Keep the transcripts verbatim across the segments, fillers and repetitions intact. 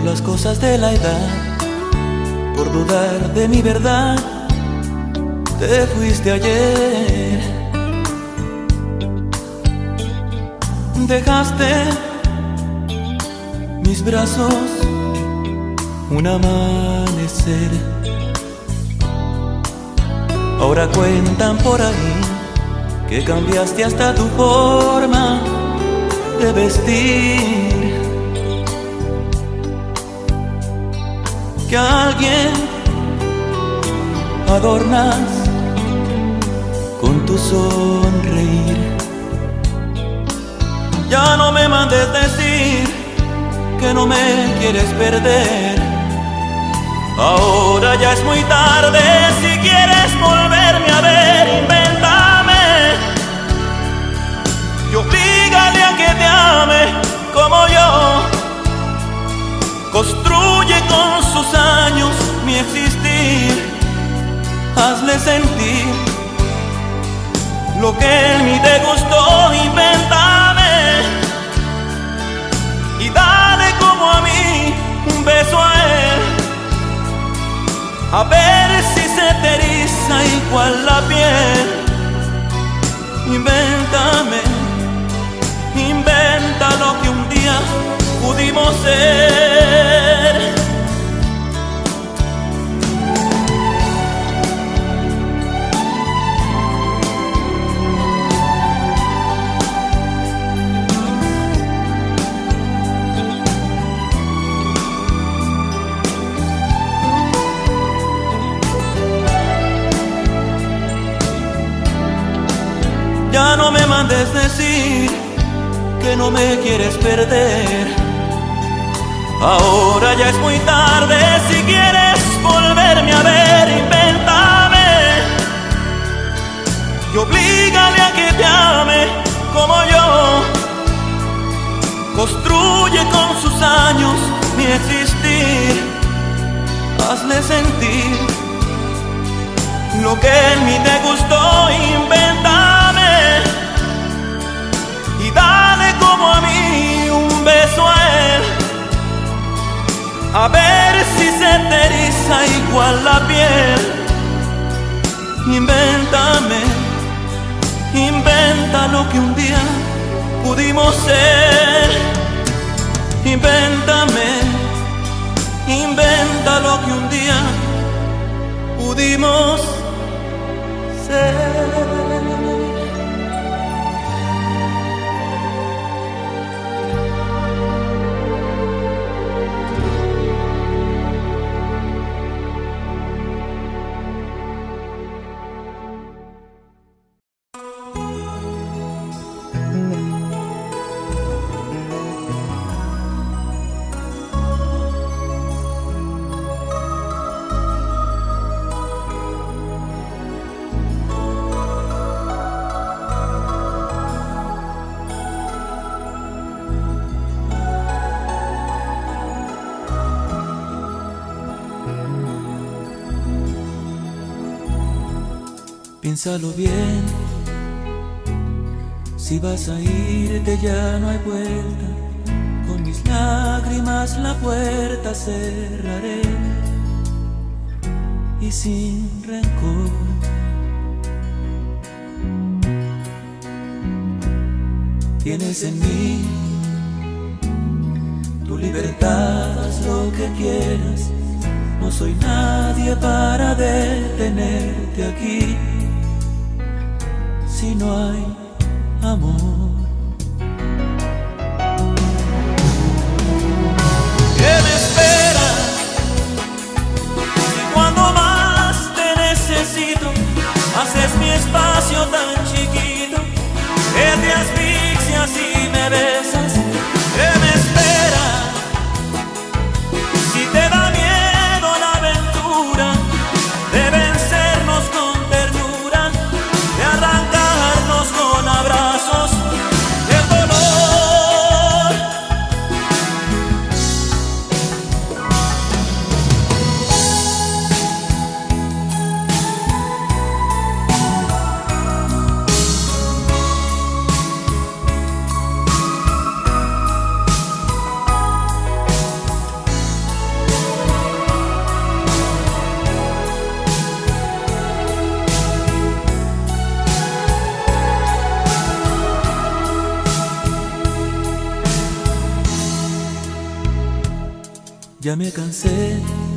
las cosas de la edad, por dudar de mi verdad, te fuiste ayer. Dejaste mis brazos un amanecer. Ahora cuentan por ahí que cambiaste hasta tu forma de vestir, que a alguien adornas con tu sonreír. Ya no me mandes decir que no me quieres perder. Ahora ya es muy tarde, si quieres volverme a ver, invéntame y oblígale a que te ame como yo. Construye con sus años mi existir, hazle sentir lo que en mí te gustó, invéntame y dale como a mí un beso a él, a ver si se te eriza igual la piel. Invéntame, inventa lo que un día pudimos ser. Ya no me mandes decir que no me quieres perder. Ahora ya es muy tarde, si quieres volverme a ver, invéntame y oblígale a que te ame como yo. Construye con sus años mi existir, hazle sentir lo que en mí te gustó, invéntame y dale como a mí un beso a él, a ver si se te eriza igual la piel. Invéntame, inventa lo que un día pudimos ser. Invéntame, inventa lo que un día pudimos ser. Piénsalo bien, si vas a irte ya no hay vuelta. Con mis lágrimas la puerta cerraré y sin rencor. Tienes en mí tu libertad, haz lo que quieras. No soy nadie para detenerte aquí. Si no hay amor, ¿qué me esperas? Si cuando más te necesito haces mi espacio tan chiquito, que te asfixias y me besas. ¿Qué me esperas? Si te da miedo la aventura de vencernos con ternura, de arrancarnos con abrazos del dolor. Ya me cansé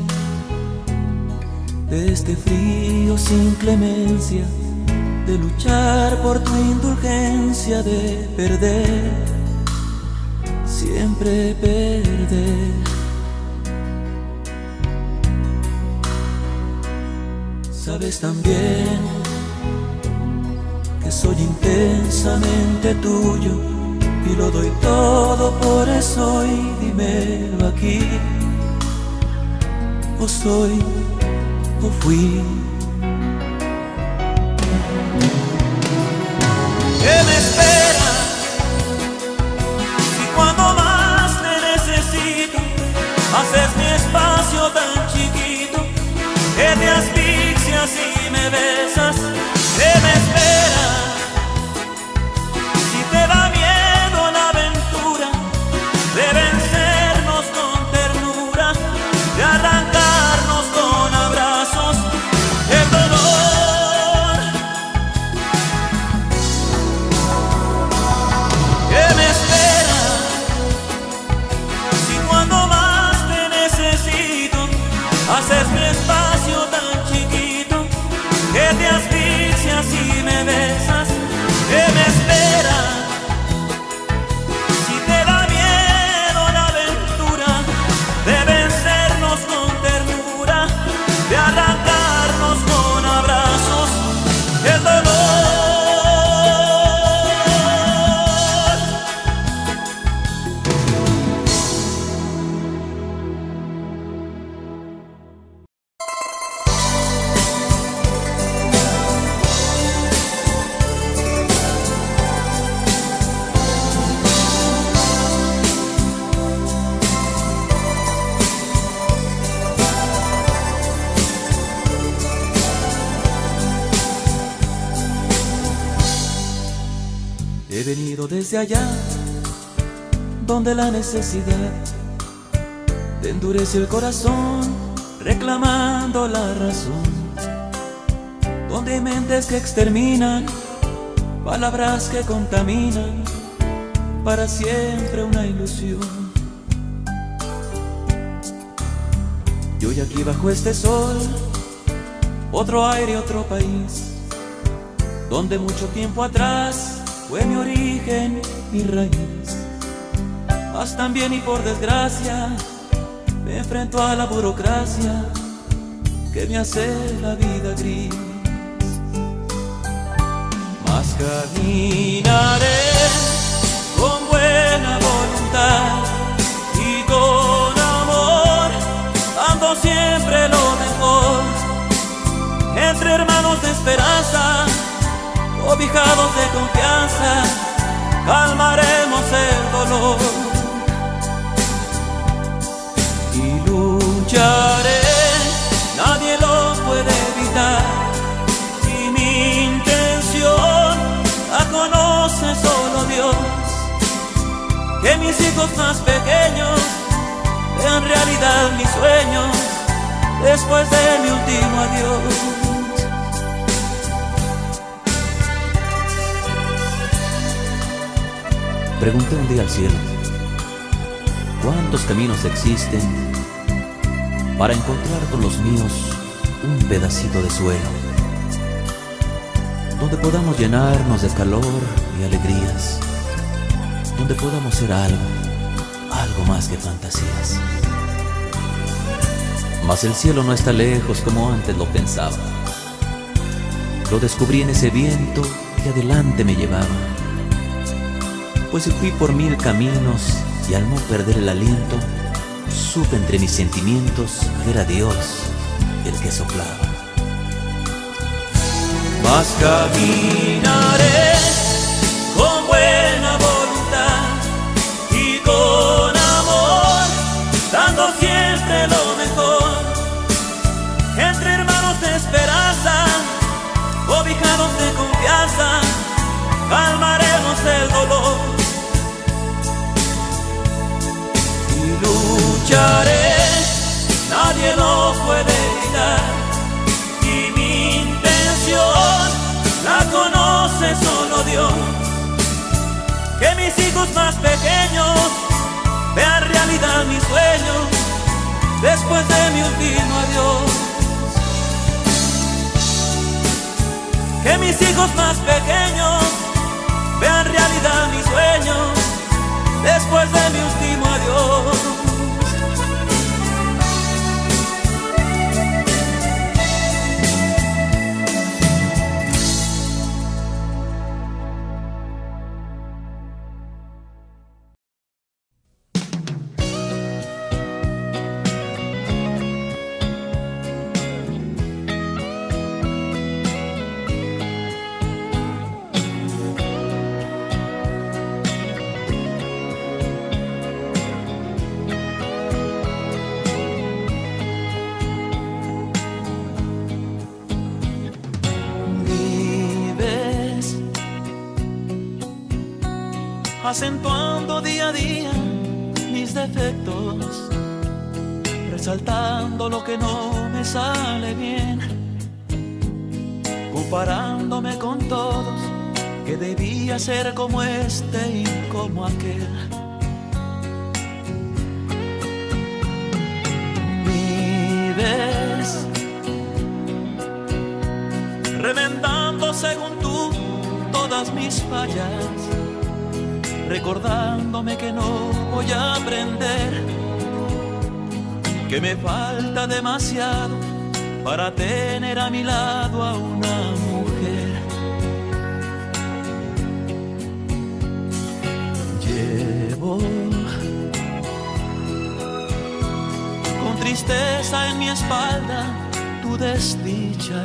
de este frío sin clemencia, de luchar por tu indulgencia, de perder, siempre perder. Sabes también que soy intensamente tuyo y lo doy todo por eso, y dímelo aquí: o soy o fui. ¿Qué me espera si cuando más te necesito haces mi espacio tan chiquito, que te asfixias y me besas? ¿Qué me espera si te da miedo la aventura de vencernos con ternura, de arrancarnos con abrazos el dolor? ¿Qué me espera si cuando más te necesito haces mi espacio tan chiquito, que te asfixias y me besas? ¿Qué me espera si te da miedo la aventura de vencernos con ternura, de arrancarnos con abrazos el dolor? He venido desde allá, donde la necesidad te endurece el corazón, reclamando la razón, donde hay mentes que exterminan, palabras que contaminan, para siempre una ilusión. Y hoy aquí bajo este sol, otro aire, otro país, donde mucho tiempo atrás fue mi origen, mi raíz. Mas también y por desgracia me enfrento a la burocracia que me hace la vida gris. Mas caminaré con buena voluntad y con amor, dando siempre lo mejor, entre hermanos de esperanza, cobijados de confianza, calmaremos el dolor. Y lucharé, nadie lo puede evitar, y mi intención la conoce solo Dios. Que mis hijos más pequeños vean realidad mis sueños después de mi último adiós. Pregunté un día al cielo: ¿cuántos caminos existen para encontrar con los míos un pedacito de suelo, donde podamos llenarnos de calor y alegrías, donde podamos ser algo, algo más que fantasías? Mas el cielo no está lejos como antes lo pensaba. Lo descubrí en ese viento que adelante me llevaba. Pues fui por mil caminos y al no perder el aliento, supe entre mis sentimientos que era Dios el que soplaba. Mas caminaré con buena voluntad y con amor, dando siempre lo mejor, entre hermanos de esperanza, cobijados de confianza, calmaremos el dolor. Lucharé, nadie lo puede evitar, y mi intención la conoce solo Dios. Que mis hijos más pequeños vean realidad mis sueños después de mi último adiós. Que mis hijos más pequeños vean realidad mis sueños después de mi último adiós. Acentuando día a día mis defectos, resaltando lo que no me sale bien, comparándome con todos, que debía ser como este y como aquel. Vives remendando según tú todas mis fallas, recordándome que no voy a aprender, que me falta demasiado para tener a mi lado a una mujer. Llevo con tristeza en mi espalda tu desdicha.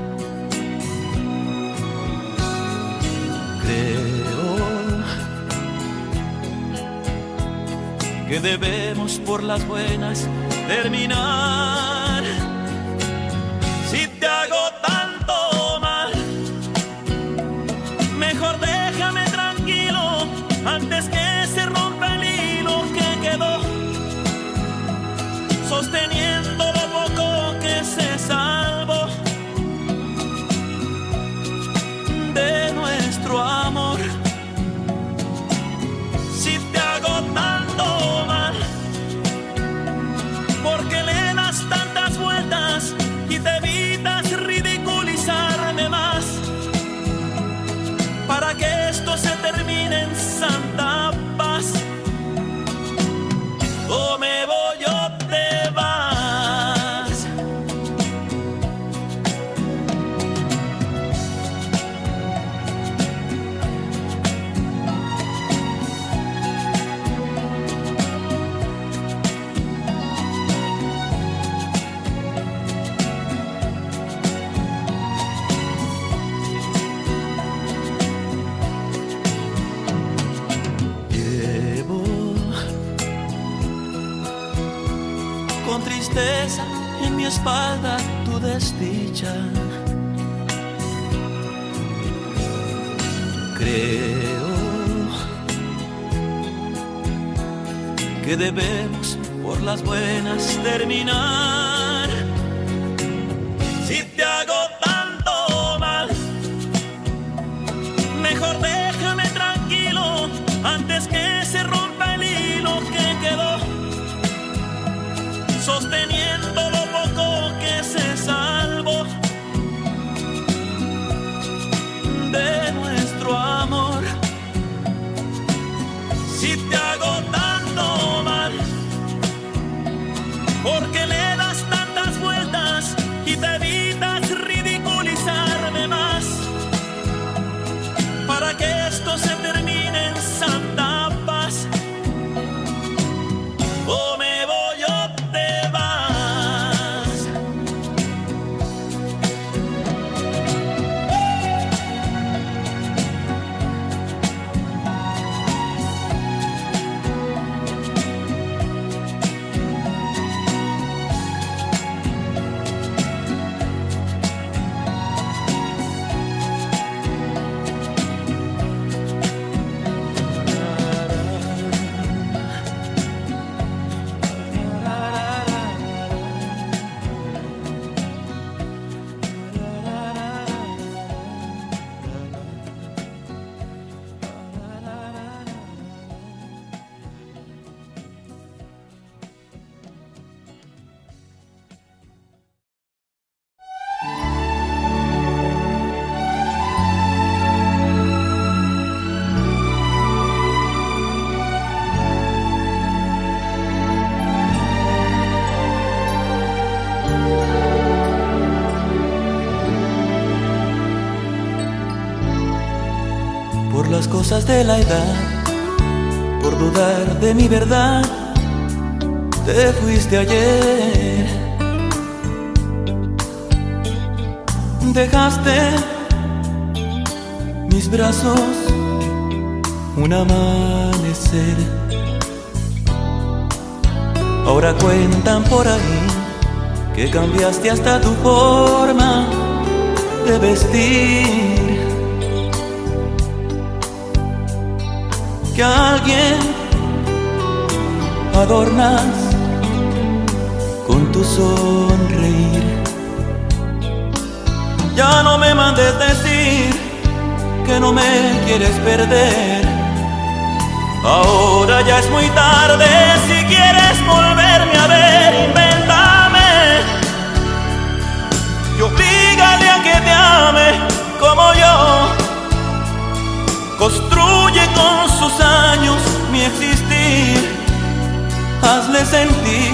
Que debemos por las buenas terminar. Si te hago tanto mal, mejor déjame tranquilo antes que se rompa el hilo que quedó sosteniendo lo poco que se salvó de nuestro amor. Si te hago tanto mal, porque le das tantas vueltas y te evitas ridiculizarme más, para que esto se termine en santa paz. O me voy o te vas. Con tristeza en mi espalda tu desdicha. Creo que debemos por las buenas terminar. Si te hago tanto mal, mejor déjame tranquilo antes que se rompa el hilo que quedó sosteniendo lo poco que se salvó de nuestro amor. Si te hago tanto mal, porque le das tantas vueltas y te evitas ridiculizarme más, para que esto se termine en santa paz. O me voy o te vas. excusas de la edad, por dudar de mi verdad, te fuiste ayer. Dejaste mis brazos un amanecer. Ahora cuentan por ahí que cambiaste hasta tu forma de vestir, que a alguien adornas con tu sonreír. Ya no me mandes decir que no me quieres perder. Ahora ya es muy tarde, si quieres volverme a ver, invéntame y oblígale a que te ame como yo. Construye con sus años mi existir, hazle sentir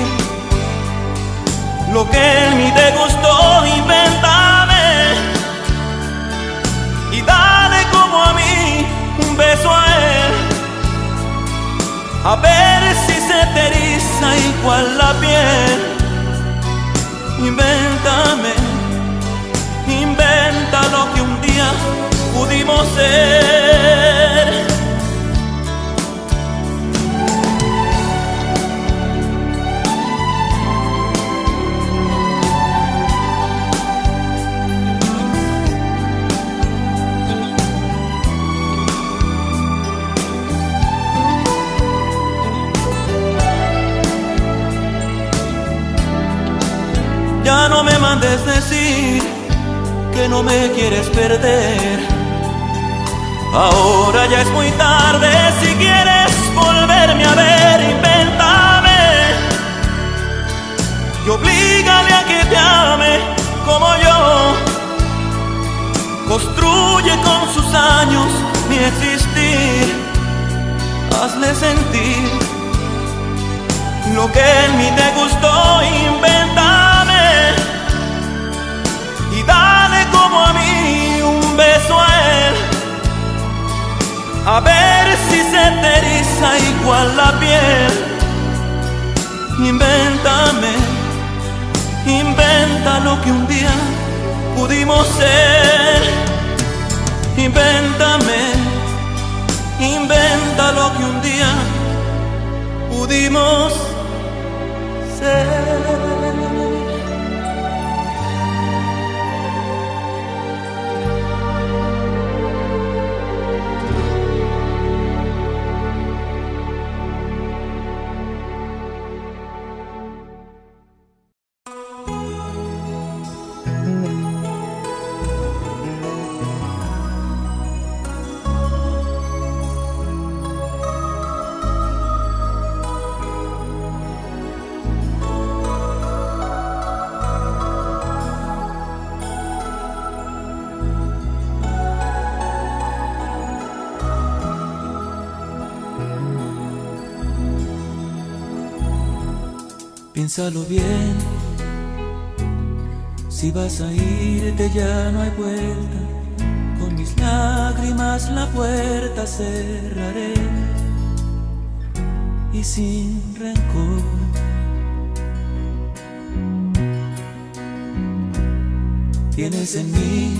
lo que en mí te gustó, invéntame y dale como a mí un beso a él, a ver si se te eriza igual la piel. Invéntame, inventa lo que un día pudimos ser. Ya no me mandes decir que no me quieres perder. Ahora ya es muy tarde, si quieres volverme a ver, invéntame y oblígale a que te ame como yo. Construye con sus años mi existir, hazle sentir lo que en mí te gustó, invéntame y dale como a mí un beso a él, a ver si se te eriza igual la piel. Invéntame, inventa lo que un día pudimos ser. Invéntame, inventa lo que un día pudimos ser. Piénsalo bien, si vas a irte ya no hay vuelta, con mis lágrimas la puerta cerraré y sin rencor. Tienes en mí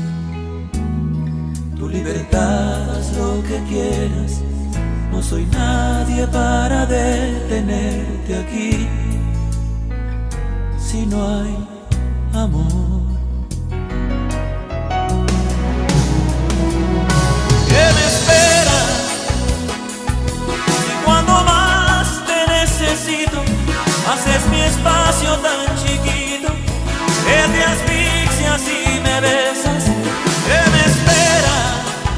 tu libertad, haz lo que quieras, no soy nadie para detenerte aquí. Si no hay amor, ¿qué me esperas? Si cuando más te necesito, haces mi espacio tan chiquito, que te asfixias y me besas. ¿Qué me esperas?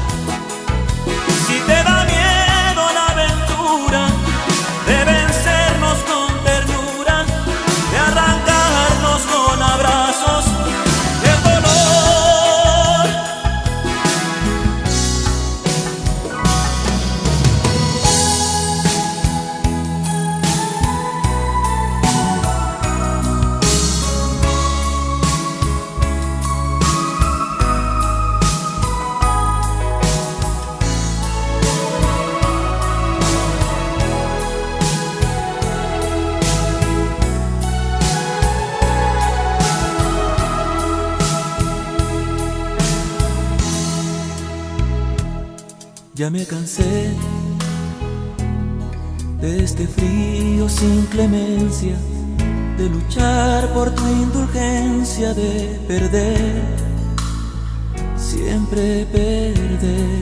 Si te da miedo la aventura de vencernos con ternura, de arrancarnos con abrazos, Ya me cansé de este frío sin clemencia, de luchar por tu indulgencia, de perder, siempre perder.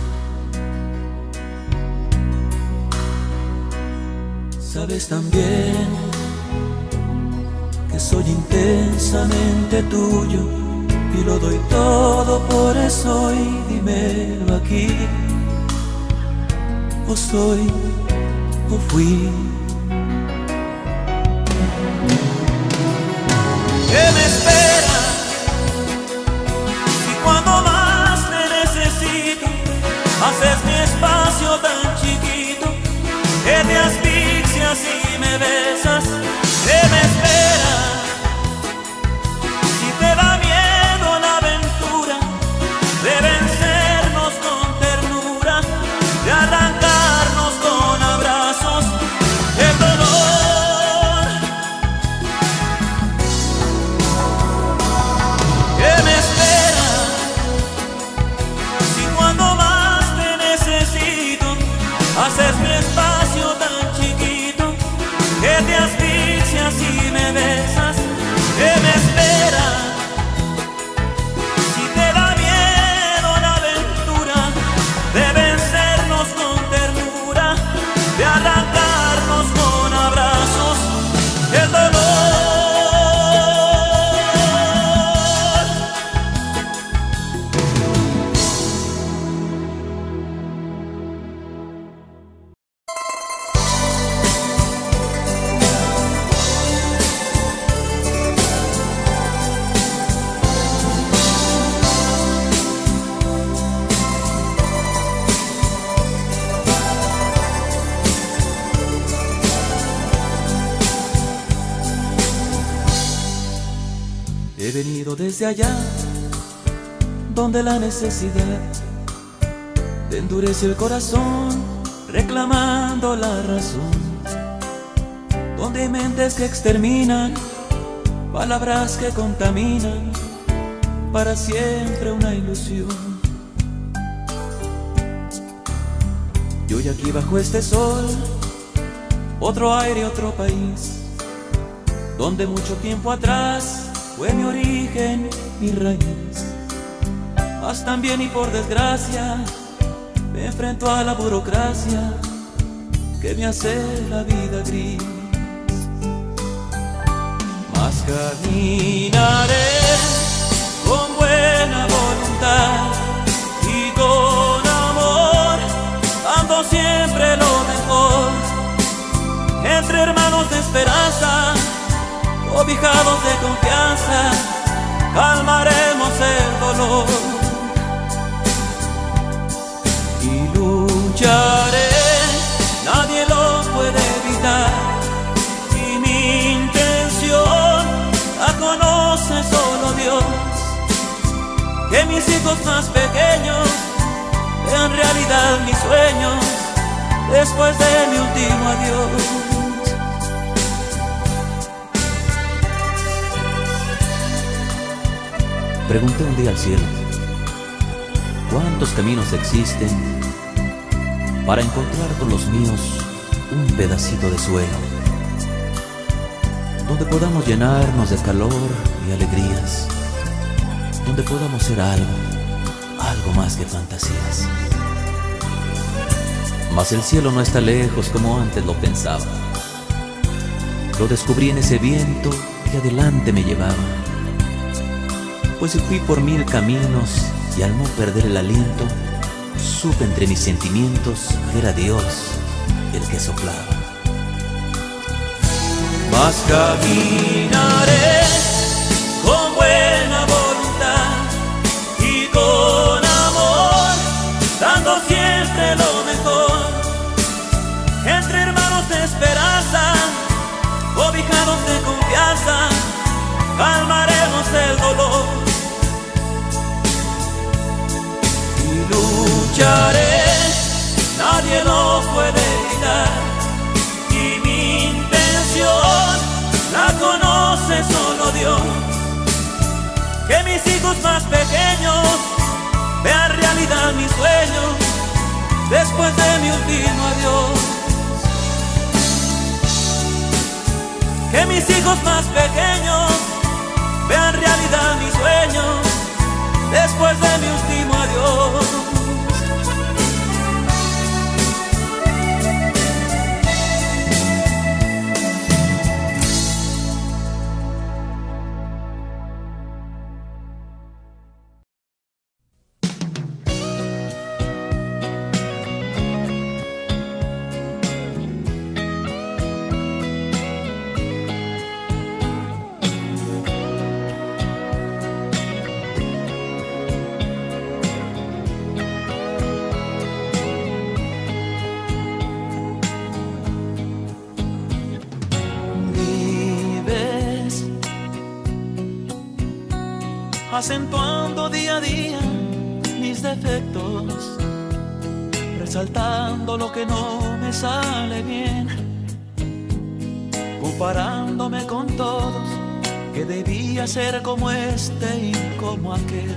Sabes también que soy intensamente tuyo y lo doy todo por eso, y dímelo aquí: o soy o fui. ¿Qué me espera si cuando más te necesito haces mi espacio tan chiquito, que te asfixias y me besas? ¿Qué me espera si te da miedo la aventura de vencernos con ternura, de arrancarnos con abrazos el dolor? ¿Qué me espera si cuando más te necesito haces mi espacio tan chiquito, que te asfixias y me besas? ¿Qué me espera si te da miedo la aventura de vencernos con ternura, de arrancarnos con abrazos el dolor? He venido desde allá, donde la necesidad te endurece el corazón, reclamando la razón, donde hay mentes que exterminan, palabras que contaminan, para siempre una ilusión. Y hoy aquí bajo este sol, otro aire, otro país, donde mucho tiempo atrás fue mi origen, mi raíz. Mas también y por desgracia me enfrento a la burocracia que me hace la vida gris. Mas caminaré con buena voluntad y con amor, dando siempre lo mejor, entre hermanos de esperanza, cobijados de confianza, calmaremos el dolor. Y lucharé, nadie lo puede evitar, y mi intención la conoce solo Dios. Que mis hijos más pequeños vean realidad mis sueños después de mi último adiós. Pregunté un día al cielo: ¿cuántos caminos existen para encontrar con los míos un pedacito de suelo, donde podamos llenarnos de calor y alegrías, donde podamos ser algo, algo más que fantasías? Mas el cielo no está lejos como antes lo pensaba. Lo descubrí en ese viento que adelante me llevaba. Pues fui por mil caminos y al no perder el aliento, supe entre mis sentimientos que era Dios el que soplaba. Mas caminaré con buena voluntad y con amor, dando siempre lo mejor, entre hermanos de esperanza, cobijados de confianza, calmaremos el dolor. Lucharé, nadie lo puede evitar, y mi intención la conoce solo Dios. Que mis hijos más pequeños vean realidad mis sueños después de mi último adiós. Que mis hijos más pequeños vean realidad mis sueños después de mi último adiós. Acentuando día a día mis defectos, resaltando lo que no me sale bien, comparándome con todos, que debía ser como este y como aquel.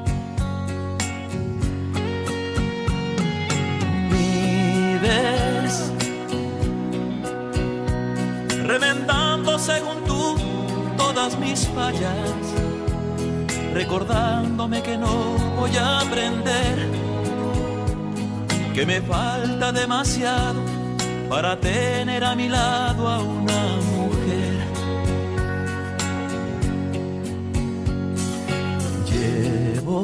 Vives remendando según tú todas mis fallas, recordándome que no voy a aprender, que me falta demasiado para tener a mi lado a una mujer. Llevo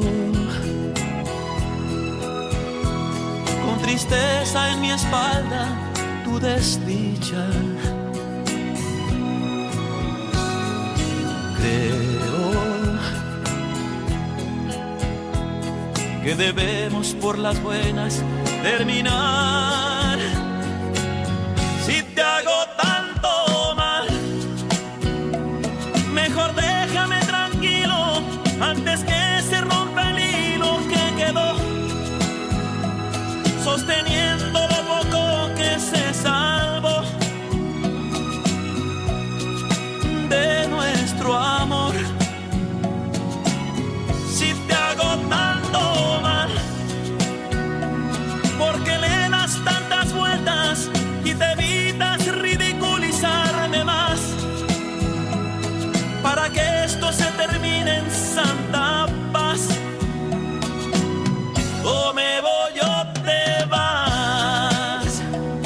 con tristeza en mi espalda tu desdicha. Creo que debemos por las buenas terminar. Si te hago tanto mal, mejor déjame tranquilo antes que se rompa el hilo que quedó sosteniendo lo poco que se salvó de nuestro amor. Si te hago tanto mal, porque le das tantas vueltas y te evitas ridiculizarme más, para que esto se termine en santa paz. O me voy o te vas.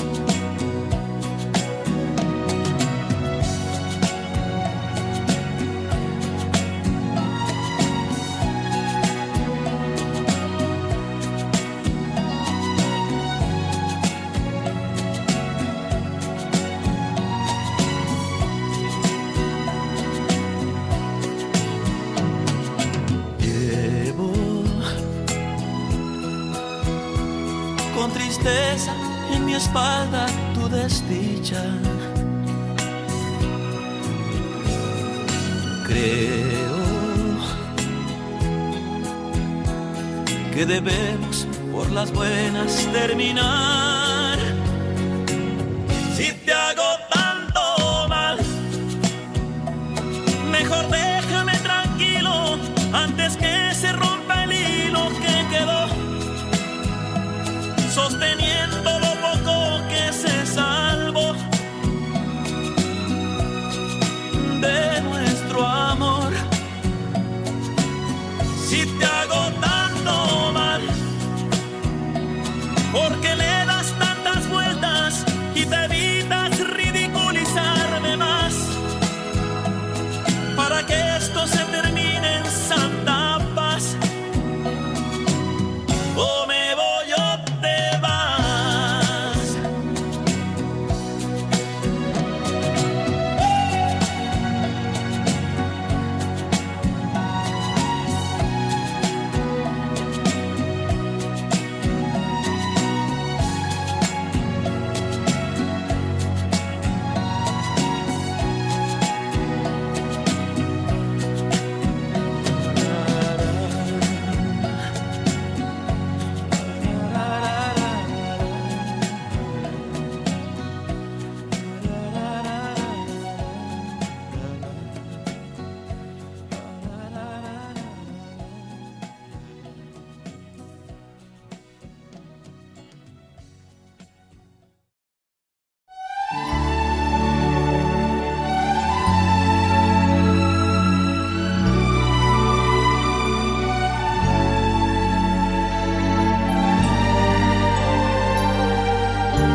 Con tristeza en mi espalda tu desdicha. Creo que debemos por las buenas terminar. Si te hago tanto mal, mejor déjame tranquilo antes que se rompa el hilo que quedó sosteniendo lo poco que se salvó de nuestro amor. Si te hago tanto mal, porque le das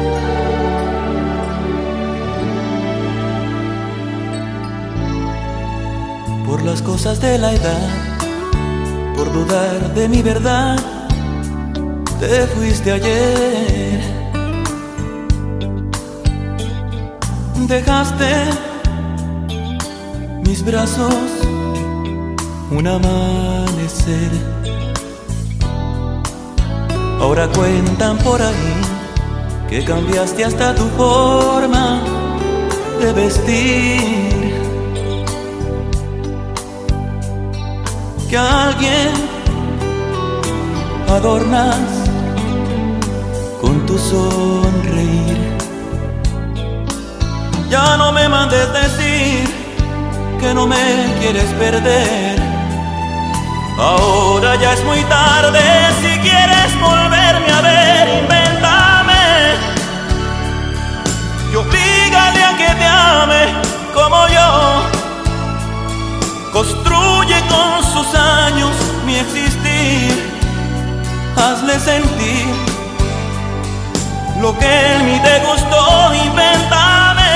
Por las cosas de la edad, por dudar de mi verdad, te fuiste ayer. Dejaste mis brazos un amanecer. Ahora cuentan por ahí que cambiaste hasta tu forma de vestir, que a alguien adornas con tu sonreír. Ya no me mandes decir que no me quieres perder. Ahora ya es muy tarde. Si quieres volverme a ver, invéntame y oblígale a que te ame como yo. Construye con sus años mi existir. Hazle sentir lo que en mí te gustó. Invéntame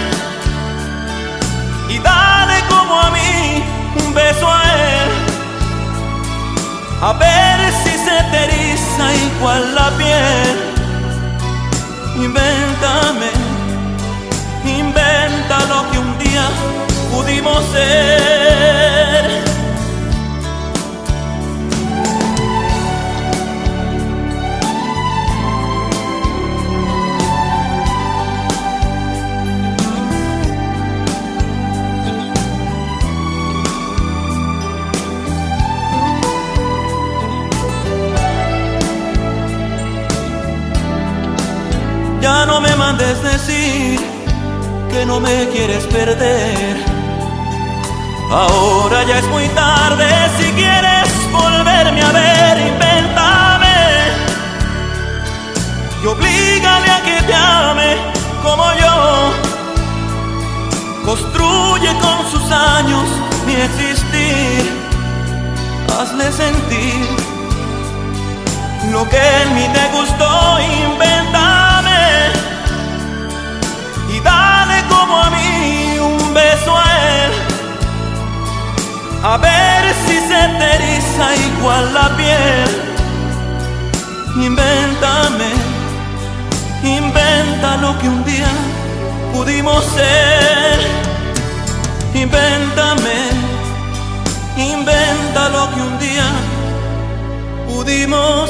y dale como a mí un beso a él, a ver si se te eriza igual la piel. Invéntame, inventa lo que un día pudimos ser. Ya no me mandes decir que no me quieres perder. Ahora ya es muy tarde. Si quieres volverme a ver, invéntame y oblígale a que te ame como yo. Construye con sus años mi existir. Hazle sentir lo que en mí te gustó. Invéntame y dale como a mí un beso a él, a ver si se te eriza igual la piel. Invéntame, inventa lo que un día pudimos ser. Invéntame, inventa lo que un día pudimos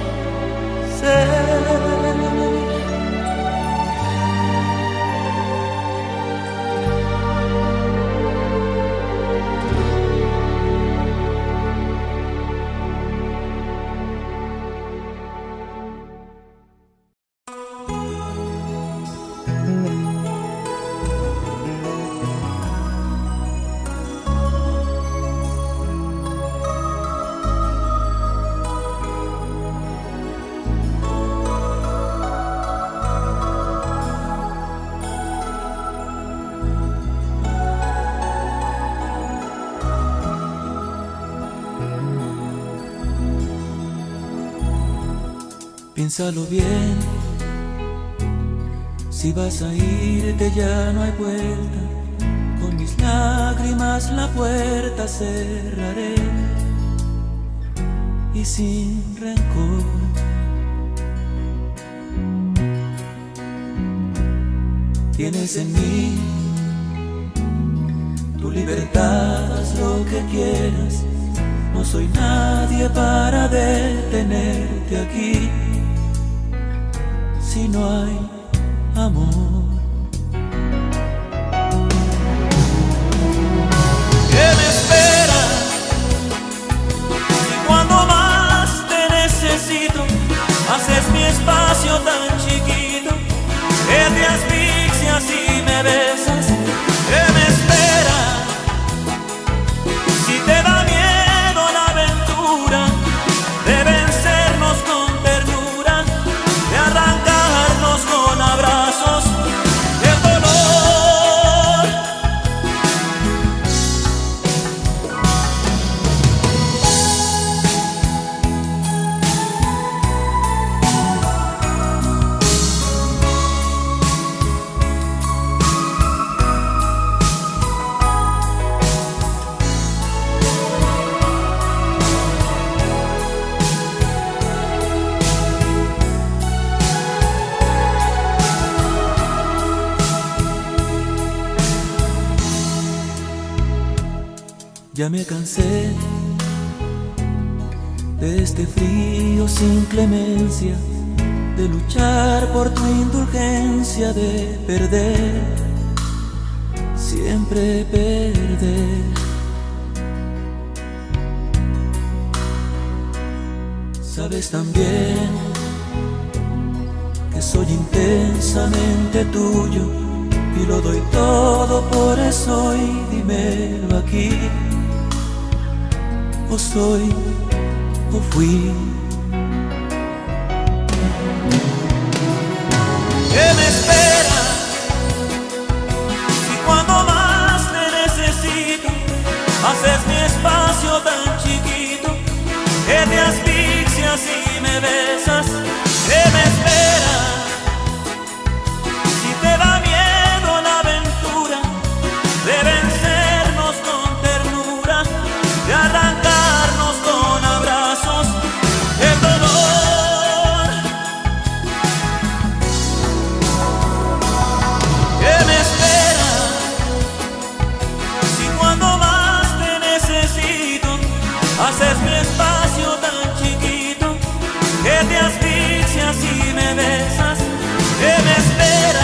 ser. Piénsalo bien, si vas a irte ya no hay vuelta. Con mis lágrimas la puerta cerraré y sin rencor. Tienes en mí tu libertad, haz lo que quieras. No soy nadie para detenerte aquí. Si no hay amor, ¿qué me esperas? Si cuando más te necesito haces mi espacio tan chiquito, que te asfixias y me besas. ¿Qué me esperas? Si te da miedo la aventura de vencernos con ternura, de arrancarnos con abrazos del dolor. Ya me cansé de este frío sin clemencia, de luchar por tu indulgencia, de perder, siempre perder. Sabes también que soy intensamente tuyo y lo doy todo por eso, y dímelo aquí: o soy o fui. ¿Qué me espera si cuando más te necesito haces mi espacio tan chiquito, que te asfixias y me besas? ¿Qué me espera si te da miedo la aventura de vencernos con ternura, de arrancarnos con abrazos el dolor? ¿Qué me espera si cuando más te necesito haces mi espacio tan chiquito, que te asfixias y me besas? ¿Qué me espera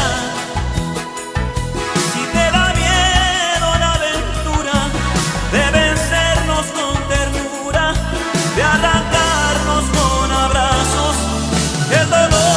si te da miedo la aventura de vencernos con ternura, de arrancarnos con abrazos el dolor?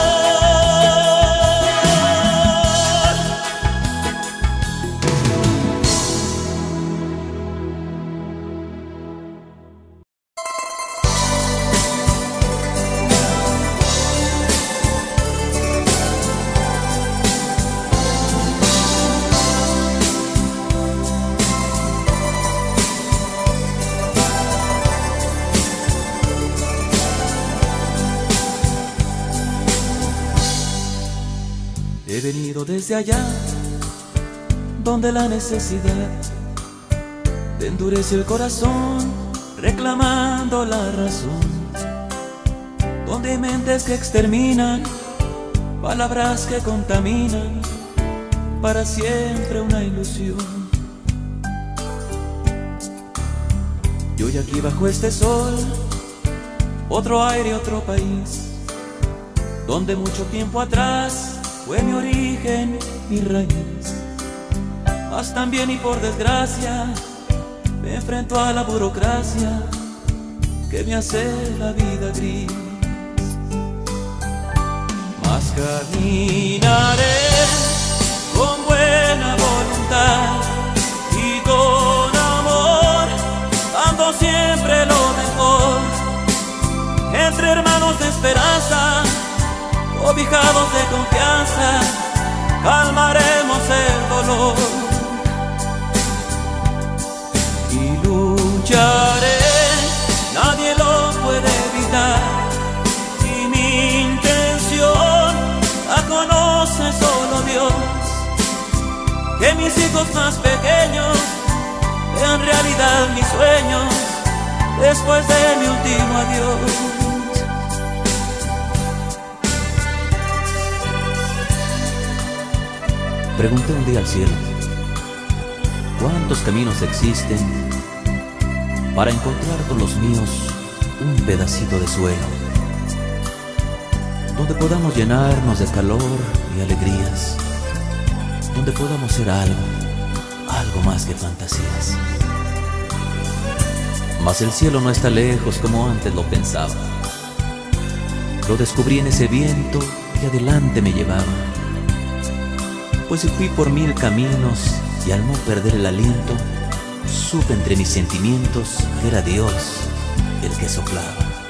He venido desde allá, donde la necesidad te endurece el corazón, reclamando la razón, donde hay mentes que exterminan, palabras que contaminan, para siempre una ilusión. Y hoy aquí bajo este sol, otro aire, otro país, donde mucho tiempo atrás fue mi origen, mi raíz. Mas también y por desgracia me enfrento a la burocracia que me hace la vida gris. Mas caminaré con buena voluntad y con amor, dando siempre lo mejor, entre hermanos de esperanza, cobijados de confianza, calmaremos el dolor. Y lucharé, nadie lo puede evitar, y mi intención la conoce solo Dios. Que mis hijos más pequeños vean realidad mis sueños después de mi último adiós. Pregunté un día al cielo: ¿cuántos caminos existen para encontrar con los míos un pedacito de suelo, donde podamos llenarnos de calor y alegrías, donde podamos ser algo, algo más que fantasías? Mas el cielo no está lejos como antes lo pensaba. Lo descubrí en ese viento que adelante me llevaba. Pues fui por mil caminos y al no perder el aliento, supe entre mis sentimientos que era Dios el que soplaba.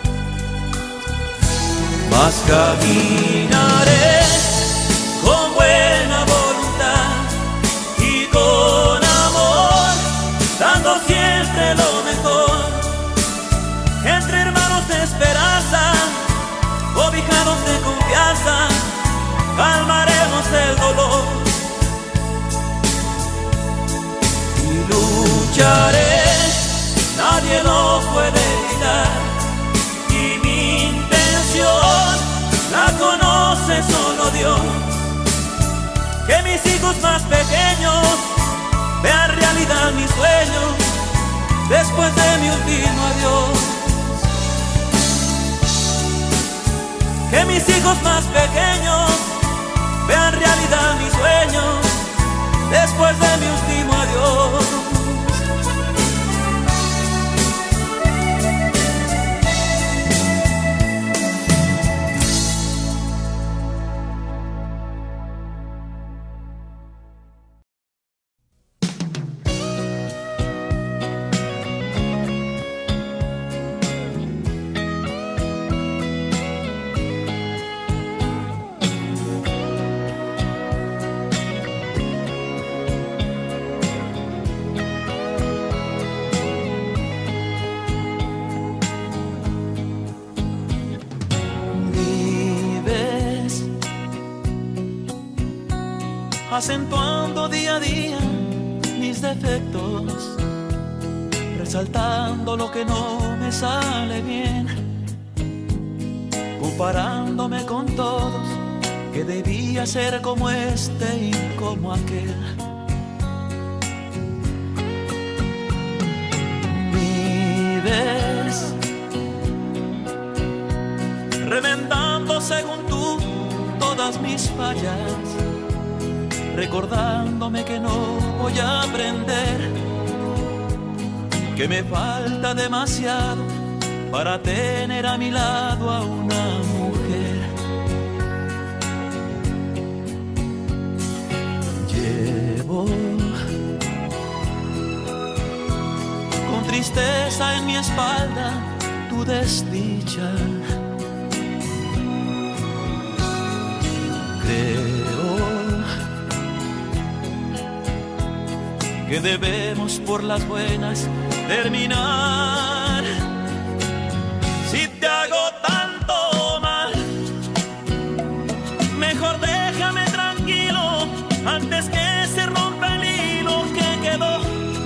Mas caminaré con buena voluntad y con amor, dando siempre lo mejor, entre hermanos de esperanza, cobijados de confianza, calmaremos el dolor. Y lucharé, nadie lo puede evitar, y mi intención la conoce solo Dios. Que mis hijos más pequeños vean realidad mis sueños después de mi último adiós. Que mis hijos más pequeños vean realidad mis sueños después de mi último adiós. Acentuando día a día mis defectos, resaltando lo que no me sale bien, comparándome con todos, que debía ser como este y como aquel. Vives remendando según tú todas mis fallas, recordándome que no voy a aprender, que me falta demasiado para tener a mi lado a una mujer. Llevo con tristeza en mi espalda tu desdicha. Que debemos por las buenas terminar. Si te hago tanto mal, mejor déjame tranquilo antes que se rompa el hilo que quedó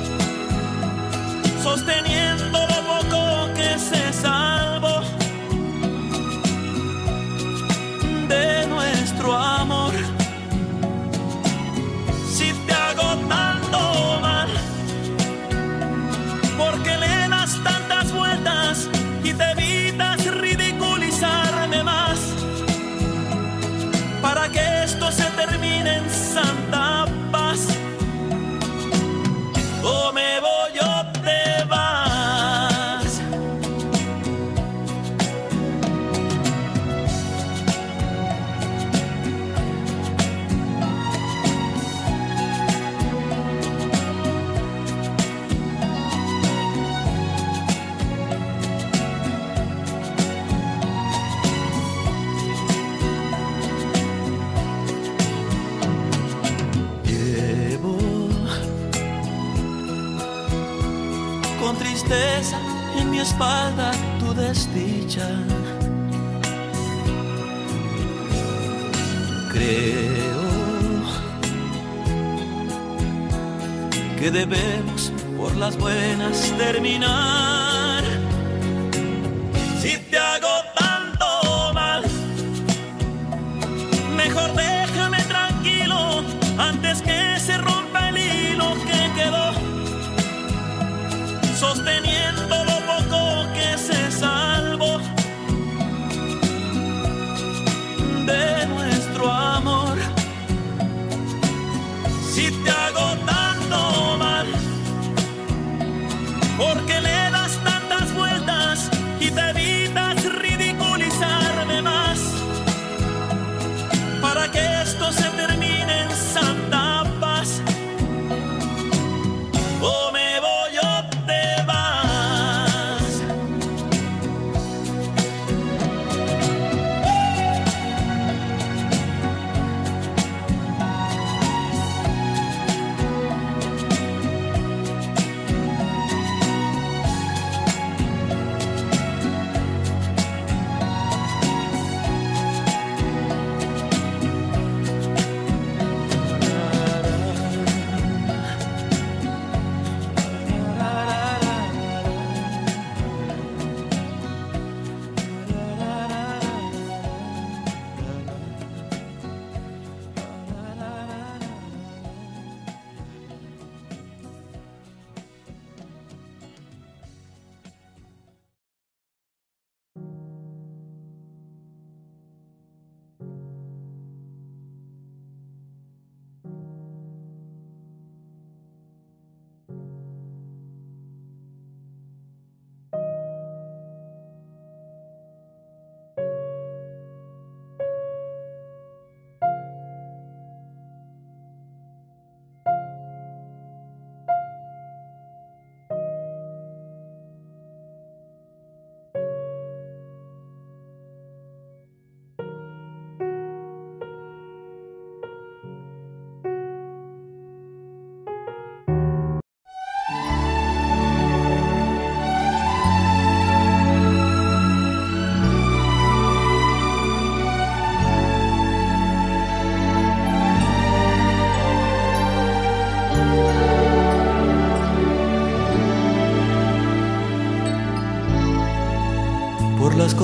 sosteniendo lo poco que se salvó de nuestro amor. Si te hago tanto mal, porque le das tantas vueltas y te evitas ridiculizarme más, para que esto se termine en santa paz. O me voy o te vas. Con tristeza en mi espalda tu desdicha. Creo que debemos por las buenas terminar. Si te hago tanto mal, mejor déjame tranquilo antes que se rompa el hilo que quedó sosteniendo lo poco que se salvó de nuestro amor. Si te hago tanto mal, porque le das tantas vueltas y te evitas ridiculizarme más, para que esto se termine en santa paz. O me voy o te vas.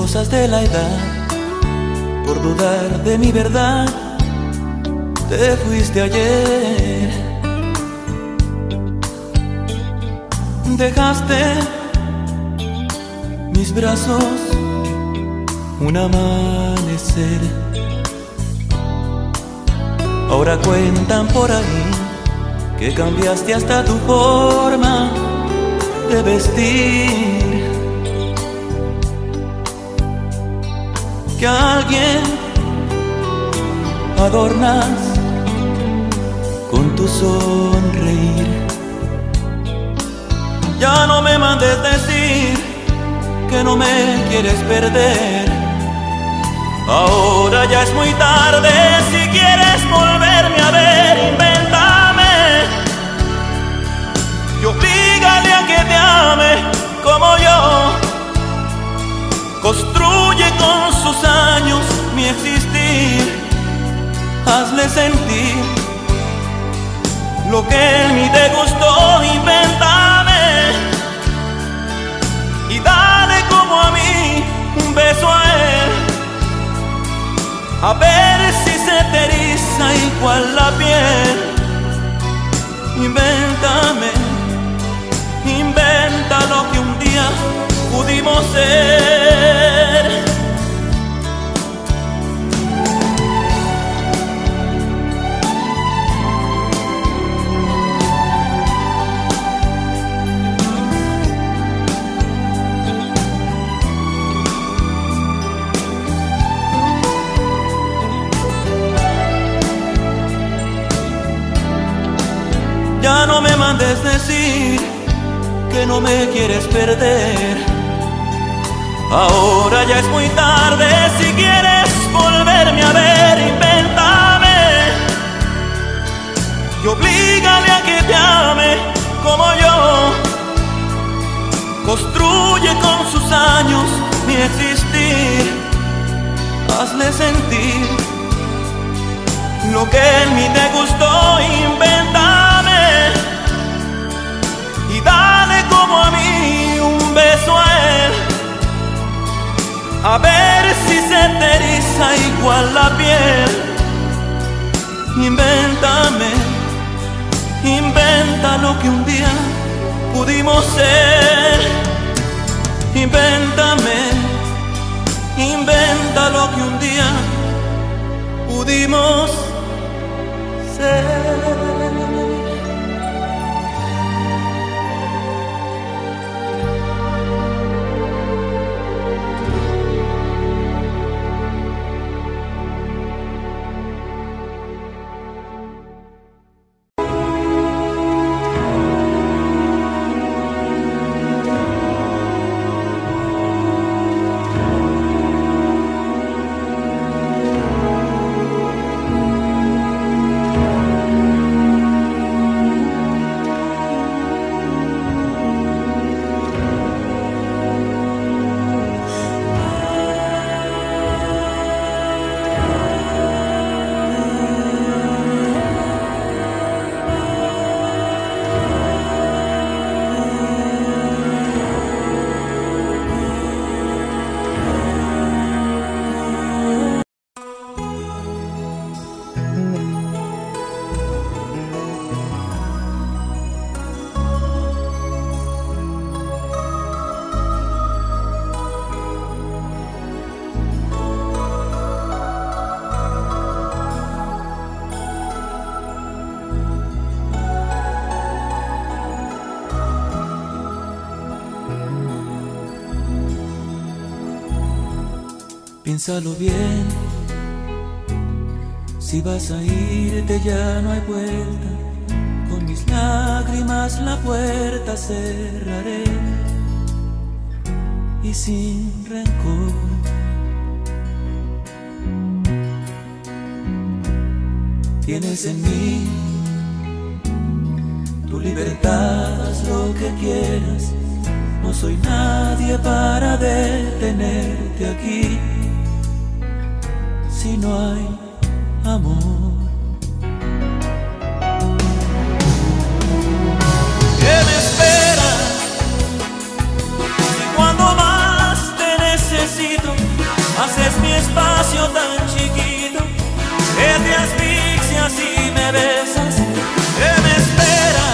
cosas de la edad, por dudar de mi verdad, te fuiste ayer. Dejaste mis brazos un amanecer. Ahora cuentan por ahí que cambiaste hasta tu forma de vestir, que a alguien adornas con tu sonreír. Ya no me mandes decir que no me quieres perder. Ahora ya es muy tarde, si quieres volverme a ver, invéntame y oblígale a que te ame como yo. Construye con sus años mi existir, hazle sentir lo que en mí te gustó, invéntame y dale como a mí un beso a él, a ver si se te eriza igual la piel. Invéntame, inventa lo que un día pudimos ser. Ya no me mandes decir que no me quieres perder. Ahora ya es muy tarde, si quieres volverme a ver, invéntame y oblígale a que te ame como yo. Construye con sus años mi existir, hazle sentir lo que en mí te gustó, invéntame y dale como a mí un beso a él, a ver si se te eriza igual la piel. Invéntame, inventa lo que un día pudimos ser. Invéntame, inventa lo que un día pudimos ser. Piénsalo bien, si vas a irte ya no hay vuelta, con mis lágrimas la puerta cerraré y sin rencor. Tienes en mí tu libertad, haz lo que quieras, no soy nadie para detenerte aquí. Si no hay amor, ¿qué me esperas? Si cuando más te necesito me besas. ¿Qué me espera?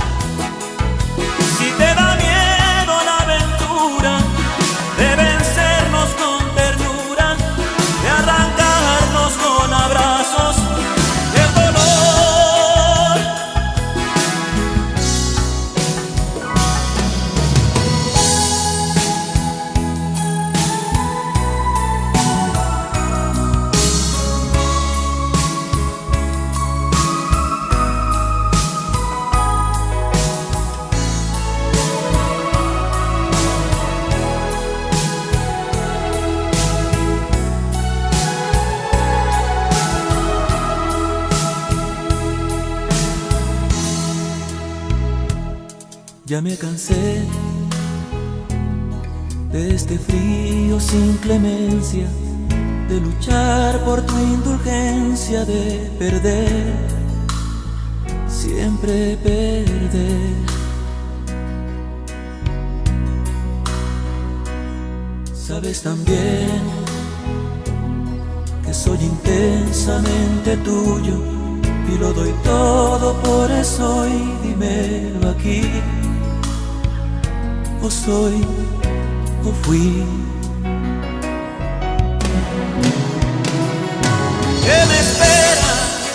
Si te da miedo la aventura de vencernos con ternura, de arrancarnos con abrazos el dolor. Ya me cansé de este frío sin clemencia, de luchar por tu indulgencia, de perder, siempre perder. Sabes también que soy intensamente tuyo y lo doy todo por eso, y dímelo aquí. O soy, o fui. ¿Qué me espera?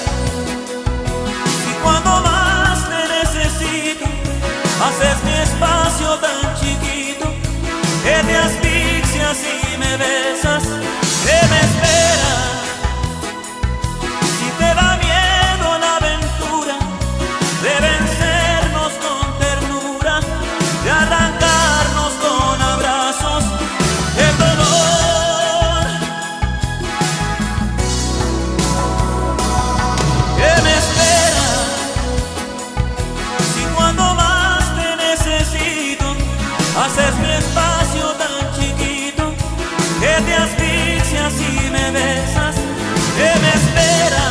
Si cuando más te necesito haces mi espacio tan chiquito, que te asfixias y me besas. ¿Qué me espera? Si te da miedo la aventura de vencernos con ternura, de arrancarnos con abrazos el dolor. ¿Qué me espera? Si cuando más te necesito haces mi espacio tan chiquito, que te asfixias y me besas. ¿Qué me espera?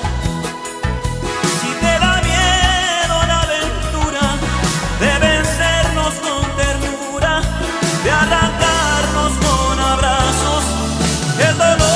Si te da miedo la aventura de vencernos con ternura, de arrancarnos con abrazos el dolor.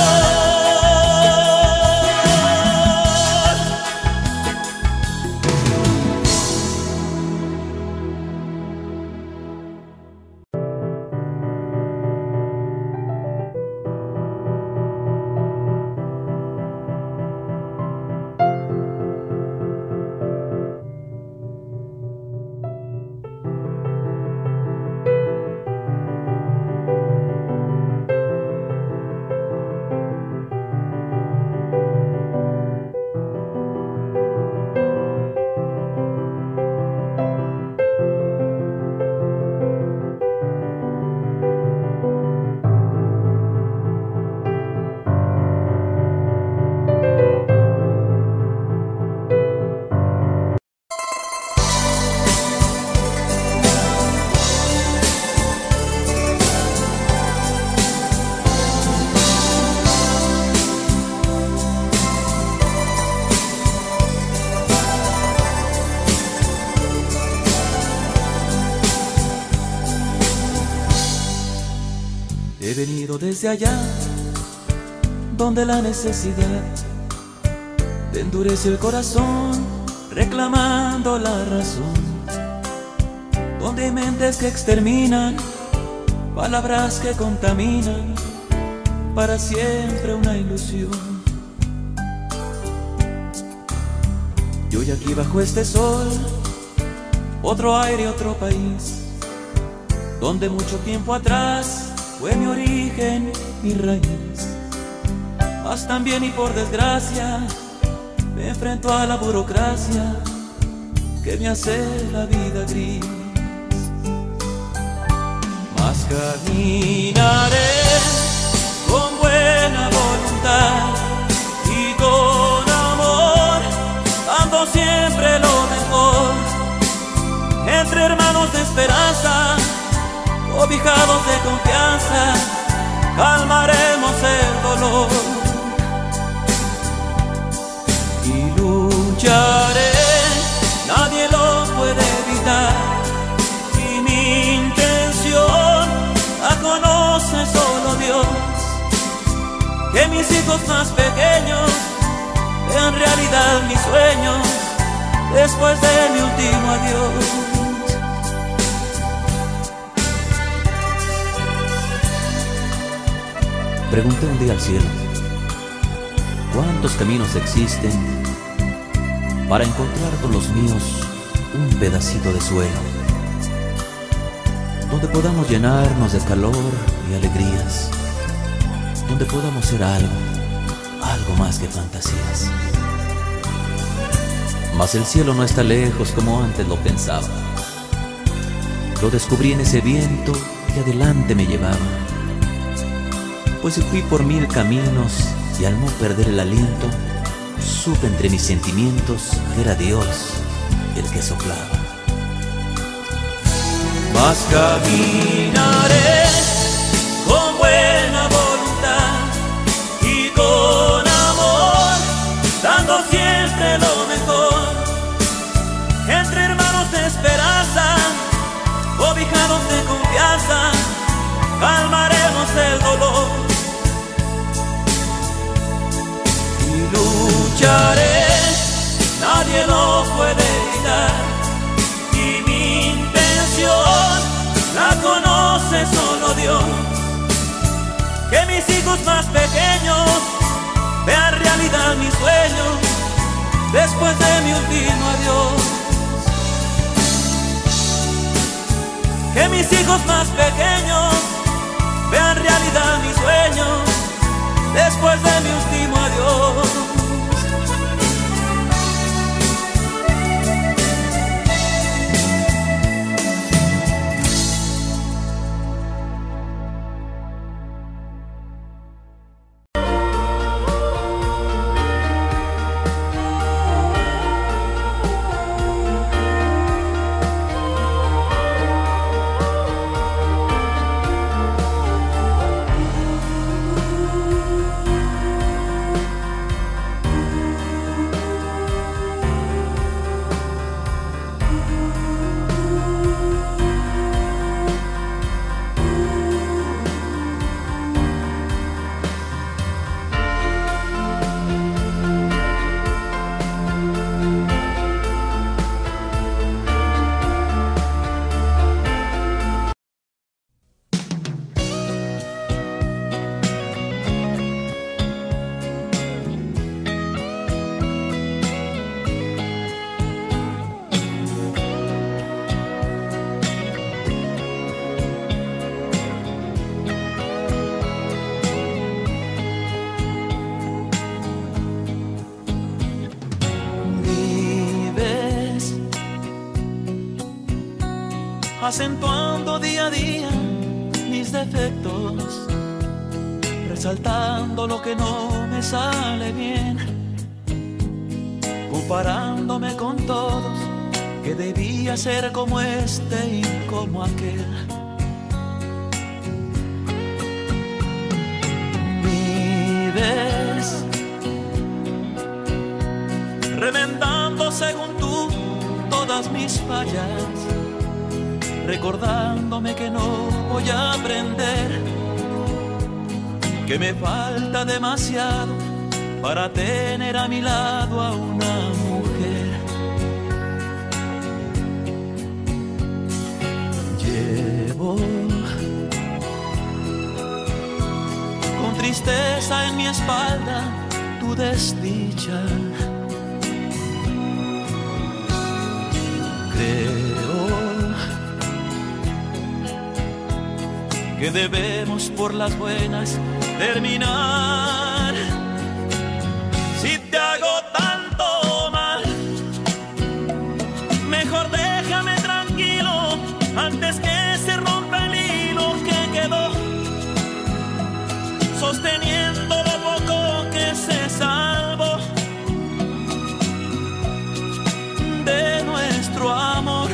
He venido desde allá, donde la necesidad te endurece el corazón, reclamando la razón, donde hay mentes que exterminan, palabras que contaminan, para siempre una ilusión. Y hoy aquí bajo este sol, otro aire, otro país, donde mucho tiempo atrás fue mi origen, mi raíz. Mas también y por desgracia me enfrento a la burocracia que me hace la vida gris. Mas caminaré con buena voluntad y con amor, dando siempre lo mejor, entre hermanos de esperanza, cobijados de confianza, calmaremos el dolor. Y lucharé, nadie lo puede evitar, y mi intención la conoce solo Dios. Que mis hijos más pequeños vean realidad realidad mis sueños después de mi último adiós. Pregunté un día al cielo, ¿cuántos caminos existen para encontrar con los míos un pedacito de suelo donde podamos llenarnos de calor y alegrías, donde podamos ser algo, algo más que fantasías? Mas el cielo no está lejos como antes lo pensaba. Lo descubrí en ese viento que adelante me llevaba. Pues fui por mil caminos y al no perder el aliento, supe entre mis sentimientos que era Dios el que soplaba. Mas caminaré con buena voluntad y con amor, dando siempre lo mejor. Entre hermanos de esperanza, cobijados de confianza, calmaremos el dolor. Y lucharé, nadie lo puede evitar. Y mi intención la conoce solo Dios. Que mis hijos más pequeños vean realidad mis sueños después de mi último adiós. Que mis hijos más pequeños vean realidad mis sueños después de mi último adiós. Acentuando día a día mis defectos, resaltando lo que no me sale bien, comparándome con todos, que debía ser como este y como aquel. Vives remendando según tú todas mis fallas, recordándome que no voy a aprender, que me falta demasiado para tener a mi lado a una mujer. Llevo con tristeza en mi espalda tu desdicha. Creo que debemos por las buenas terminar. Si te hago tanto mal, mejor déjame tranquilo antes que se rompa el hilo que quedó sosteniendo lo poco que se salvó de nuestro amor.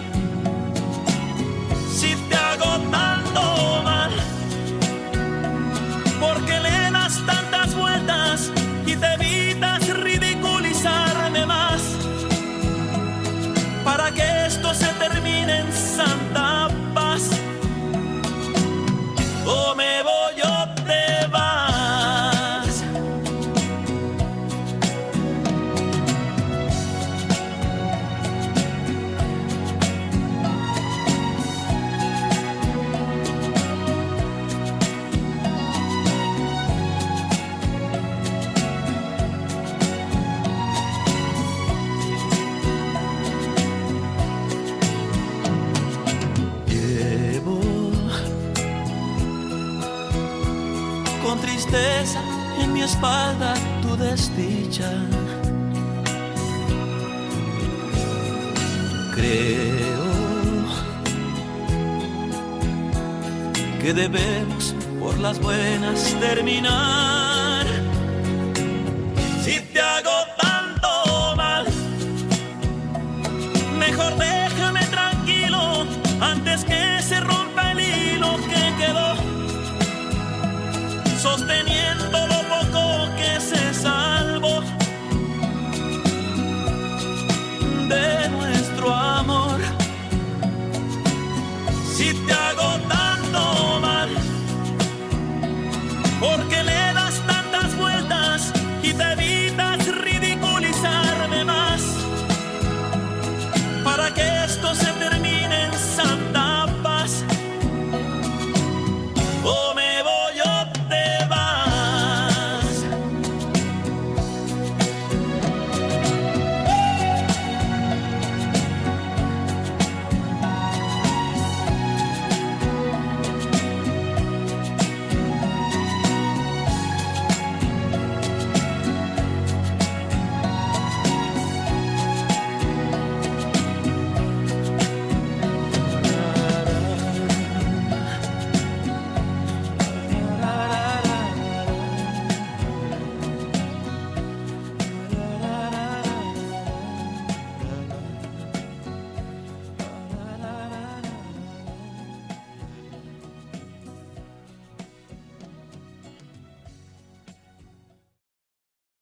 Si te hago tanto mal, porque le das tanto tristeza, en mi espalda tu desdicha. Creo que debemos por las buenas terminar. Si te